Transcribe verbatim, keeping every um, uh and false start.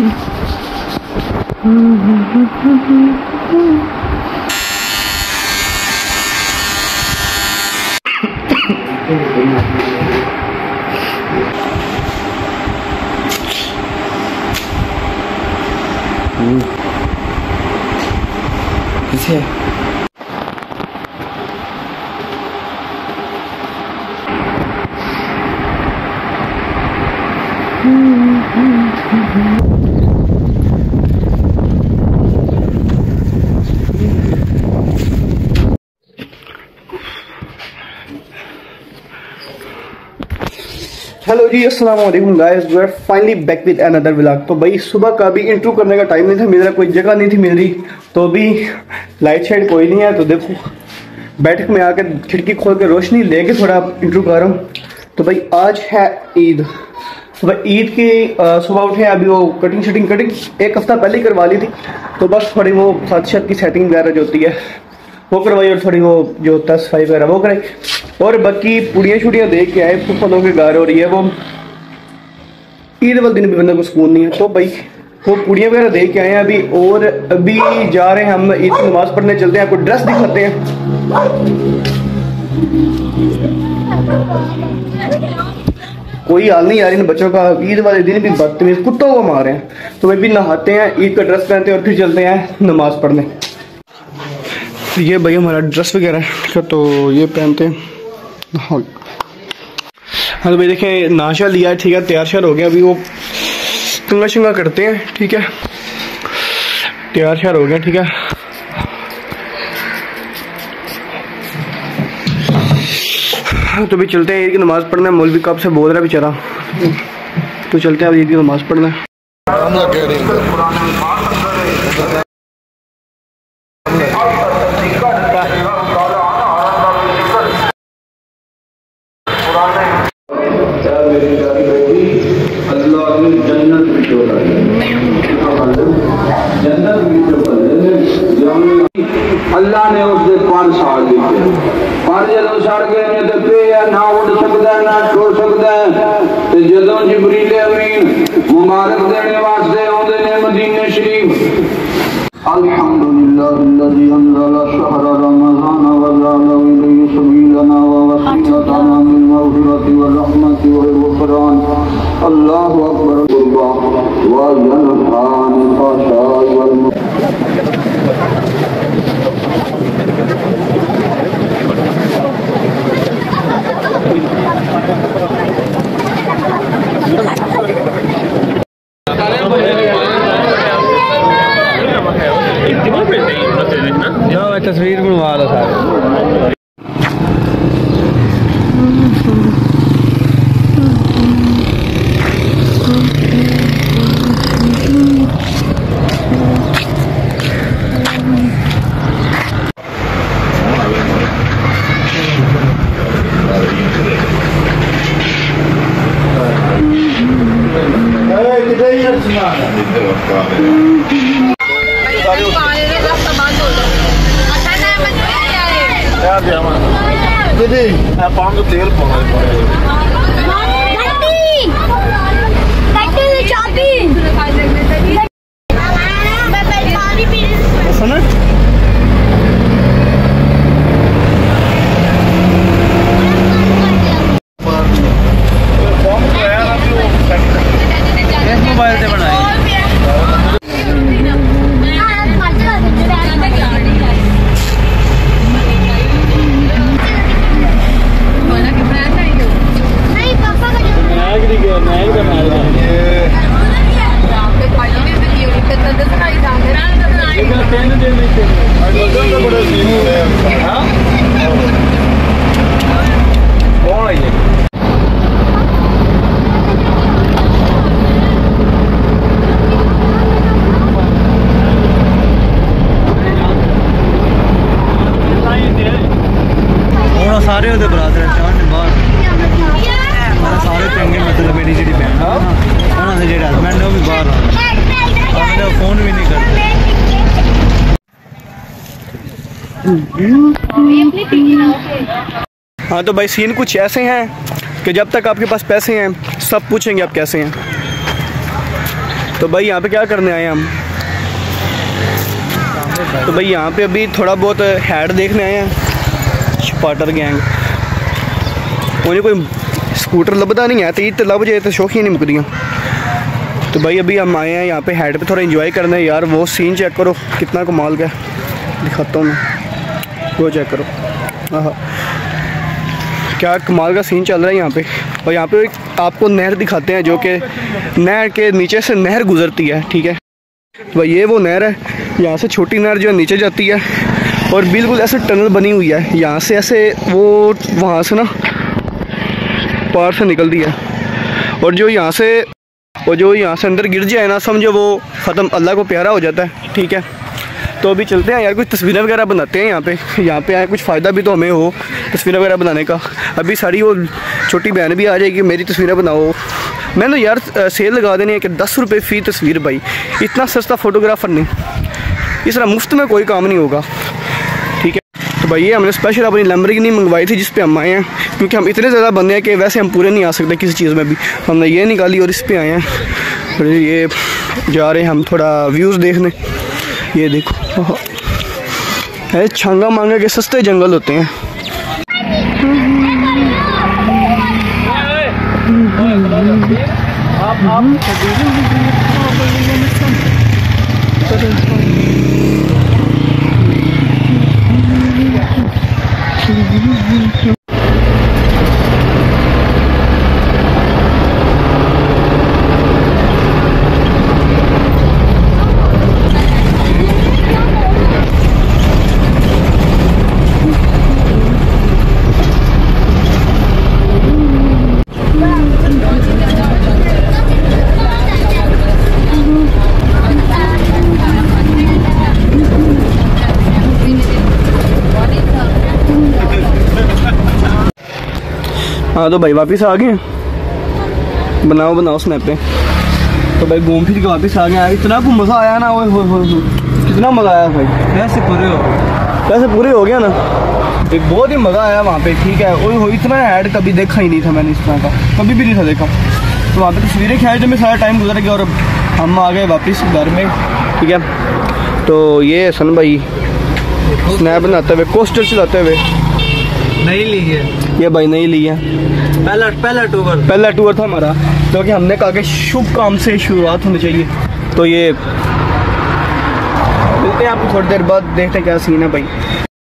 किसे हेलो जी, अस्सलाम वालेकुम guys, we are finally back with another vlog. तो भाई सुबह का भी इंट्रो करने का टाइम नहीं था, मेरा कोई जगह नहीं थी मिल रही, तो अभी लाइट शाइट कोई नहीं है, तो देखो बैठक में आकर खिड़की खोल के रोशनी लेके थोड़ा इंट्रो कर रहा हूँ। तो भाई आज है ईद। तो भाई ईद की सुबह उठे, अभी वो कटिंग शटिंग कटिंग एक हफ्ता पहले ही करवा ली थी, तो बस थोड़ी वो साथ छत की सेटिंग वगैरह जो होती है वो करवाई, और थोड़ी वो जो होता है सफाई वगैरह वो कराई, और बाकी पुड़ियाँ छुड़ियाँ देख के आए। फलों के गार हो रही है वो, ईद वाले दिन भी बंदा को सुकून नहीं है, तो भाई वो पुड़ियाँ वगैरह देख के आए हैं अभी। और अभी जा रहे हैं हम ईद की नमाज पढ़ने, चलते हैं, आपको ड्रेस दिखाते हैं। कोई हाल नहीं यार इन बच्चों का, ईद वाले दिन भी बदतमीज कुत्तों को मारे हैं। तो भाई भी नहाते हैं, ईद का ड्रेस पहनते हैं और फिर चलते हैं नमाज पढ़ने। ये भाई हमारा ड्रेस वगैरह है, तो ये पहनते हैं। हाँ तो भाई देखें, नाशा लिया है, ठीक है, तैयार श्यार हो गया, अभी वो कंगा शंगा करते हैं, ठीक है, तैयार श्यार हो गया, ठीक है। तो भी चलते हैं ईद की नमाज पढ़ना, मौलवी कब से बोल रहा है बेचारा, तो चलते हैं अब ईद की नमाज पढ़ना। अल्लाह ने उसके पांच साल दिए, पांच जदों सड़ गए तो पे ना उड़ सकता है ना टुर सकता है। तो जदों जिब्रील अमीन मुबारक देने वास्ते आउंदे ने मदीने शरीफ। अल्हम्दुलिल्लाहिल्लज़ी अंज़ला शहर रमज़ान व जअला इलैहि सबीलना व वसीलतना मिन मग़फ़िरति व रहमति व ग़ुफ़रान। अल्लाहु अकबर कुर्बा व यनहान फ़हशाई वल तस्वीर बनवा लो सारे। दीदी पाँच सौ तेल मोबाइल से बनाए। सारे होते बरादर बाहर सारे चंगे, मतलब मेरी जी भैन उन्होंने जो हसबैंड है वो भी बाहर आ, फोन भी नहीं करते। हाँ तो भाई सीन कुछ ऐसे हैं कि जब तक आपके पास पैसे हैं सब पूछेंगे आप कैसे हैं। तो भाई यहाँ पे क्या करने आए हैं हम? तो भाई यहाँ पे अभी थोड़ा बहुत हैड देखने आए हैं, स्पाटर गैंग। उन्हें कोई स्कूटर लभदा नहीं है, तो ईद लभ जाए तो शौक ही नहीं मुकदियाँ। तो भाई अभी हम आए हैं यहाँ पे हैड पे थोड़ा एंजॉय करना है यार। वो सीन चेक करो कितना कमाल का, दिखाता हूँ मैं, वो चेक करो। हाँ, क्या कमाल का सीन चल रहा है यहाँ पे। और यहाँ पे एक आपको नहर दिखाते हैं, जो कि नहर के नीचे से नहर गुजरती है, ठीक है। तो भाई ये वो नहर है, यहाँ से छोटी नहर जो है नीचे जाती है और बिल्कुल ऐसे टनल बनी हुई है। यहाँ से ऐसे वो वहाँ से ना पार से निकलती है, और जो यहाँ से और जो यहाँ से अंदर गिर जाए ना, समझो वो ख़त्म, अल्लाह को प्यारा हो जाता है, ठीक है। तो अभी चलते हैं यार, कुछ तस्वीरें वगैरह बनाते हैं यहाँ पे। यहाँ पे आए कुछ फ़ायदा भी तो हमें हो तस्वीरें वगैरह बनाने का। अभी सारी वो छोटी बहन भी आ जाएगी, मेरी तस्वीरें बनाओ। मैंने यार सेल लगा देनी है कि दस रुपये फ़ी तस्वीर। भाई इतना सस्ता फ़ोटोग्राफ़र नहीं, इस तरह मुफ्त में कोई काम नहीं होगा, ठीक है। तो भाई ये हमने स्पेशल अपनी लैम्बोर्गिनी मंगवाई थी, जिस पे हम आए हैं, क्योंकि हम इतने ज़्यादा बंदे हैं कि वैसे हम पूरे नहीं आ सकते किसी चीज़ में भी। हमने ये निकाली और इस पे आए हैं। और ये जा रहे हैं हम थोड़ा व्यूज़ देखने। ये देखो है छांगा मांगा के सस्ते जंगल होते हैं। आप आप हाँ तो भाई वापस आ गए, बनाओ बनाओ स्नैप पे। तो भाई घूम फिर के वापस आ गए। इतना को मज़ा आया ना, वो कितना मज़ा आया भाई। पैसे पूरे हो पैसे पूरे हो गया ना, एक बहुत ही मज़ा आया वहाँ पे, ठीक है। वो इतना ऐड कभी देखा ही नहीं था मैंने, इस तरह का कभी भी नहीं था देखा। तो वहाँ पे तस्वीरें खींच में सारा टाइम गुजर गया और अब हम आ गए वापस घर में, ठीक है। तो ये सन भाई स्नैप बनाते हुए, कोस्टर चलाते हुए। नहीं ली है ये भाई नहीं ली है, पहला पहला टूर पहला टूर था हमारा, क्योंकि तो हमने कहा कि शुभ काम से शुरुआत होनी चाहिए। तो ये मिलते हैं आपको थोड़ी देर बाद, देखते हैं क्या सीन है भाई।